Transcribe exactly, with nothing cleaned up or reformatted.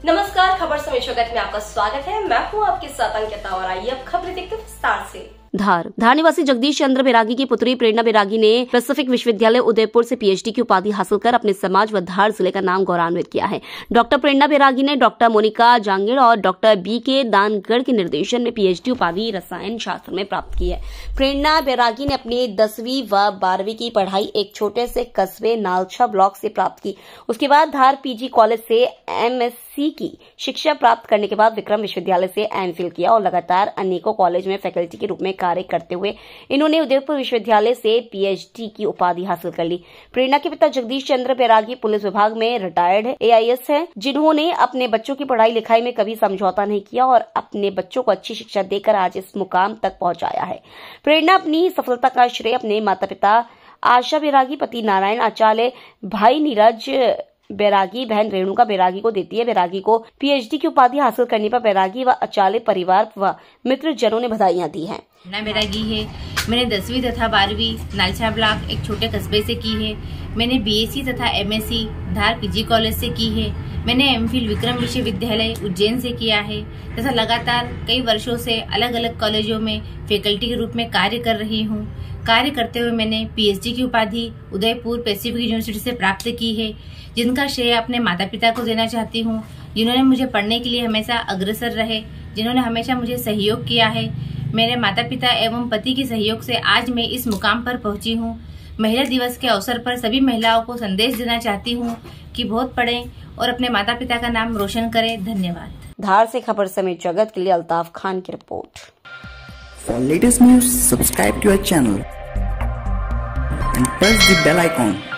नमस्कार, खबर समय जगत में आपका स्वागत है। मैं हूं आपके साथ अंकिता और आइए अब खबरें देखते हैं विस्तार से। धार धार निवासी जगदीश चंद्र बैरागी की पुत्री प्रेरणा बैरागी ने पैसिफिक विश्वविद्यालय उदयपुर से पीएचडी की उपाधि हासिल कर अपने समाज व धार जिले का नाम गौरवान्वित किया है। डॉक्टर प्रेरणा बैरागी ने डॉक्टर मोनिका जांगिड़ और डॉक्टर बी के दानगढ़ के निर्देशन में पीएचडी उपाधि रसायन शास्त्र में प्राप्त की है। प्रेरणा बैरागी ने अपनी दसवीं व बारहवीं की पढ़ाई एक छोटे से कस्बे नालछा ब्लॉक से प्राप्त की। उसके बाद धार पीजी कॉलेज से एमएससी की शिक्षा प्राप्त करने के बाद विक्रम विश्वविद्यालय से एमफिल किया और लगातार अनेकों कॉलेज में फैकल्टी के रूप में कार्य करते हुए इन्होंने उदयपुर विश्वविद्यालय से पीएचडी की उपाधि हासिल कर ली। प्रेरणा के पिता जगदीश चंद्र बैरागी पुलिस विभाग में रिटायर्ड एआईएस हैं, जिन्होंने अपने बच्चों की पढ़ाई लिखाई में कभी समझौता नहीं किया और अपने बच्चों को अच्छी शिक्षा देकर आज इस मुकाम तक पहुंचाया है। प्रेरणा अपनी सफलता का श्रेय अपने माता पिता आशा बैरागी, पति नारायण आचार्य, भाई नीरज बैरागी, बहन रेणुका बैरागी को देती है। बैरागी को पीएचडी की उपाधि हासिल करने पर बैरागी व आचार्य परिवार व मित्र जनों ने बधाइयां दी हैं। ना बैरागी है, मैंने दसवीं तथा बारहवीं नालछा ब्लॉक एक छोटे कस्बे से की है। मैंने बीएससी तथा एमएससी धार पीजी कॉलेज से की है। मैंने एमफिल विक्रम विश्वविद्यालय उज्जैन से किया है तथा लगातार कई वर्षों से अलग अलग कॉलेजों में फैकल्टी के रूप में कार्य कर रही हूँ। कार्य करते हुए मैंने पीएचडी की उपाधि उदयपुर पैसिफिक यूनिवर्सिटी से प्राप्त की है, जिनका श्रेय अपने माता पिता को देना चाहती हूँ, जिन्होंने मुझे पढ़ने के लिए हमेशा अग्रसर रहे, जिन्होंने हमेशा मुझे सहयोग किया है। मेरे माता पिता एवं पति के सहयोग से आज मैं इस मुकाम पर पहुंची हूँ। महिला दिवस के अवसर पर सभी महिलाओं को संदेश देना चाहती हूँ कि बहुत पढ़ें और अपने माता पिता का नाम रोशन करें। धन्यवाद। धार से खबर समेत जगत के लिए अल्ताफ खान की रिपोर्ट। For latest news, subscribe to our channel and press the bell icon.